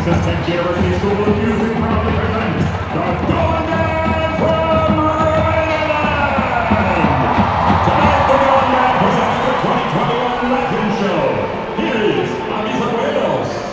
Texas Tech University School of Music proudly presents the Golden from Maryland! Tonight, the Golden presents the 2021 Legend Show. Here is Amis Abuelos.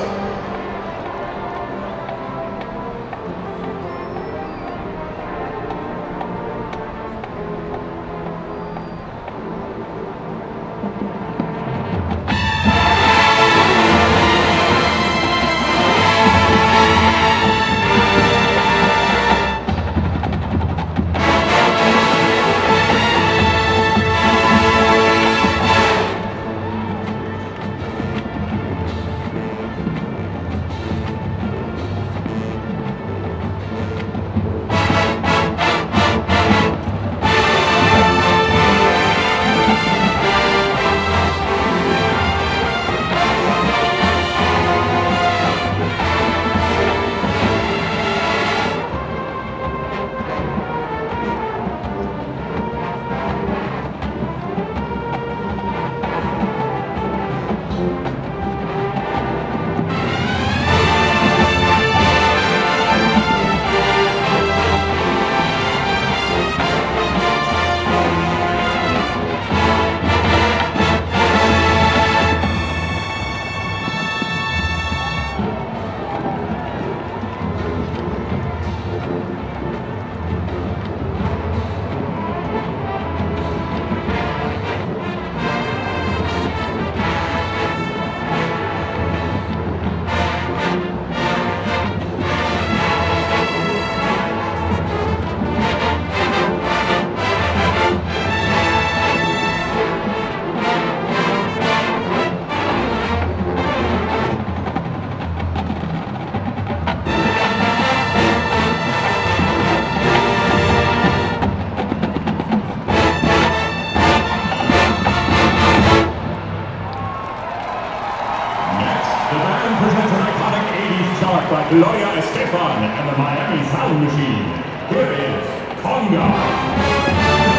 By Gloria Estefan and the Miami Sound Machine. Here is Conga.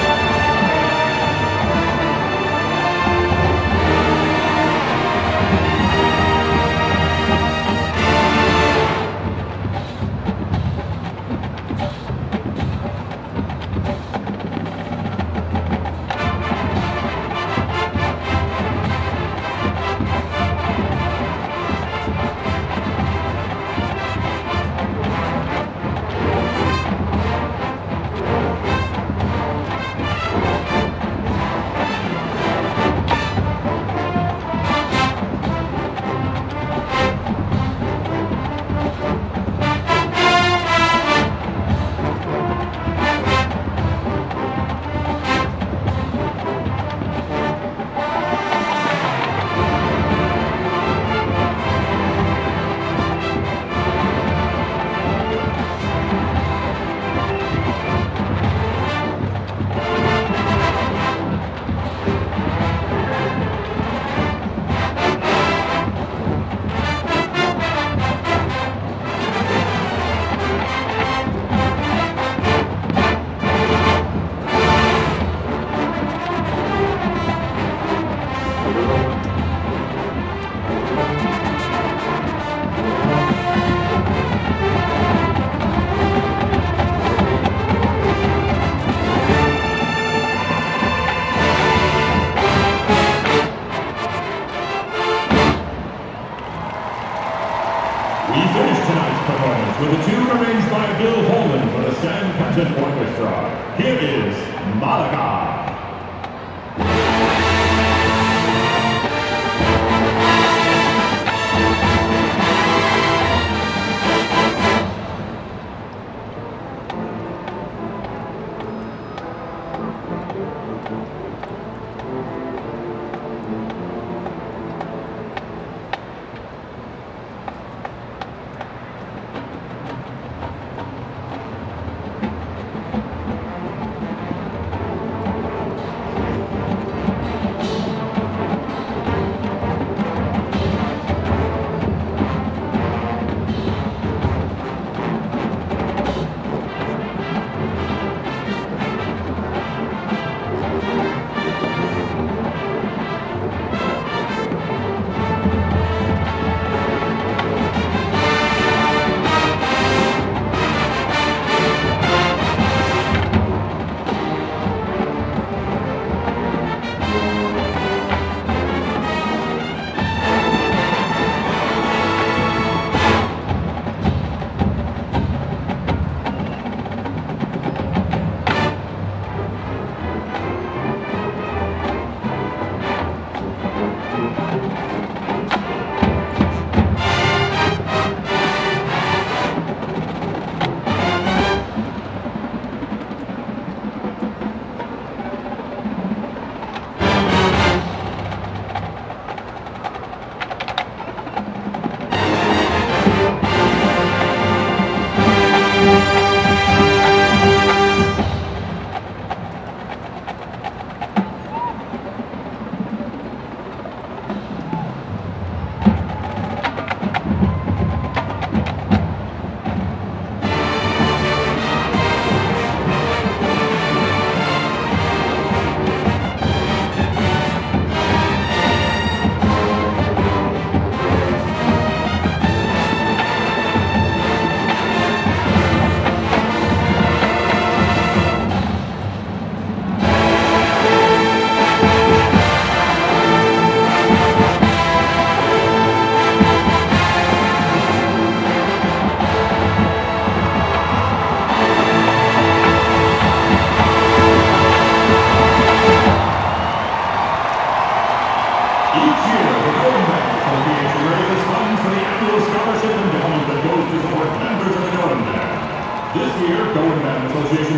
We finished tonight's performance with a tune arranged by Bill Holman for the Stan Kenton Orchestra. Here is Malaga.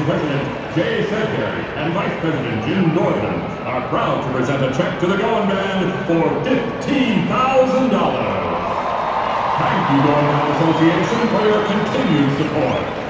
Association President Jay Sedgary and Vice President Jim Dorgan are proud to present a check to the Going Band for $15,000. Thank you, Going Band Association, for your continued support.